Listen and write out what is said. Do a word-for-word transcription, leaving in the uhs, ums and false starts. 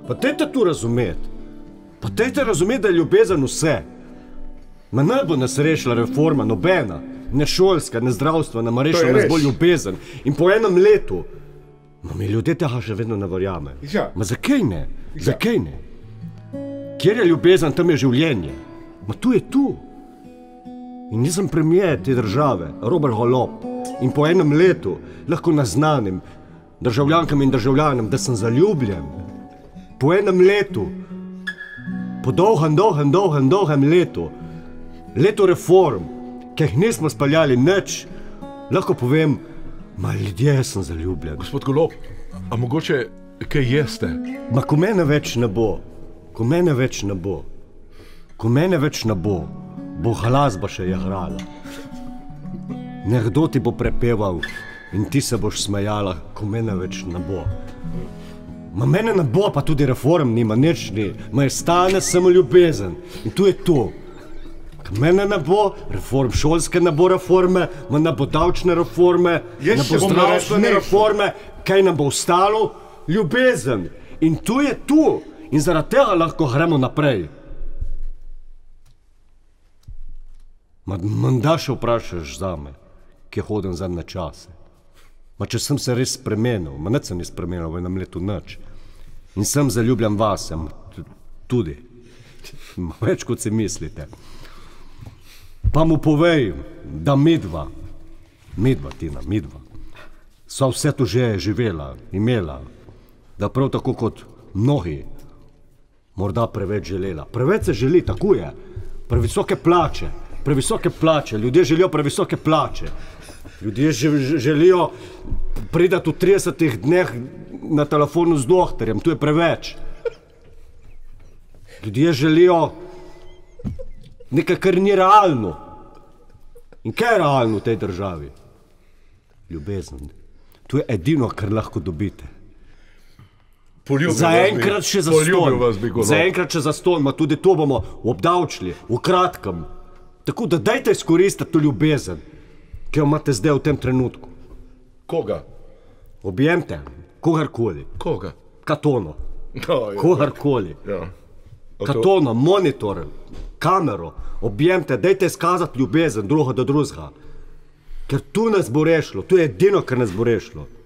Pa dajte tu razumeti. Pa dajte razumeti, da je ljubezen vse. Ma ne bo nas rešila reforma, nobena. Ne šolska, ne zdravstvena, ma rešila nas bo ljubezen. In po enem letu, ma mi ljudje tega še vedno ne verjame. Ja. Ma zakaj ne? Zakaj ne? Kjer je ljubezen, tam je življenje. Ma tu je tu. In nisem premijer te države, Robert Golob. In po enem letu lahko naznanim državljankam in državljanom, da sem zaljubljen. Po enem letu, po dolgem, dolgem, dolgem, dolgem letu, leto reform, ki jih nismo speljali nič, lahko povem, ma ljudje, sem zaljubljen. Gospod Golob, a mogoče kaj jeste? Ma ko mene več ne bo, ko mene več ne bo, ko mene več ne bo, bo glasba še igrala. Nekdo ti bo prepeval in ti se boš smejala, ko mene več ne bo. Ma mene ne bo, pa tudi reform nima, nič ni. Ma je stane samo ljubezen. In tu je to. Ko mene ne bo, reform šolske ne bo reforme, ma ne bo davčne reforme, ne bo zdravstvene reforme, kaj nam bo ostalo? Ljubezen. In tu je tu. In zaradi tega lahko gremo naprej. Ma menda še vprašaš zame, ki hodim zadnje čase. Ma če sem se res spremenil, ma nič se ni spremenil v enem letu nič. In sem zaljubljen vase, tudi. Ma več kot si mislite. Pa mu povej, da midva, midva, Tina, midva, sva vse to že živela, imela, da prav tako kot mnogi, morda preveč želela. Preveč se želi, tako je. Previsoke plače, previsoke plače, ljudje želijo previsoke plače. Ljudje želijo pridati v tridesetih dneh na telefonu z doktorjem, to je preveč. Ljudje želijo nekaj, kar ni realno. In kaj je realno v tej državi? Ljubezen. To je edino, kar lahko dobite. Zaenkrat še zastonj, zaenkrat še zastonj, ma tudi to bomo obdavčili, v kratkem. Tako da dajte izkoristiti to ljubezen, ki jo imate zdaj v tem trenutku. Koga? Objemte, kogarkoli. Koga? Katono. Kogarkoli. Katono, monitor, kamero, objemte, dajte izkazati ljubezen drugo do drugega. Ker tu nas bo rešilo, to je edino, kar nas bo rešilo.